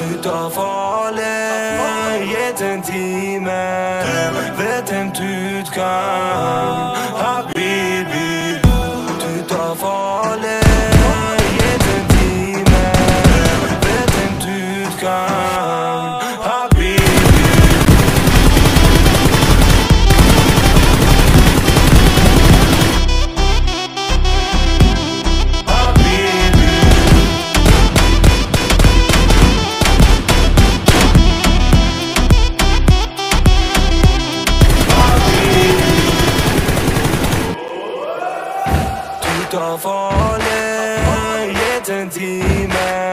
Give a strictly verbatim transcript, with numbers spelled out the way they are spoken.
tar farlig, gitt en time. Vet en du kan, habibi. Du tar farlig, gitt en time. Vet en du kan, habibi. Du tar farlig, gitt en time.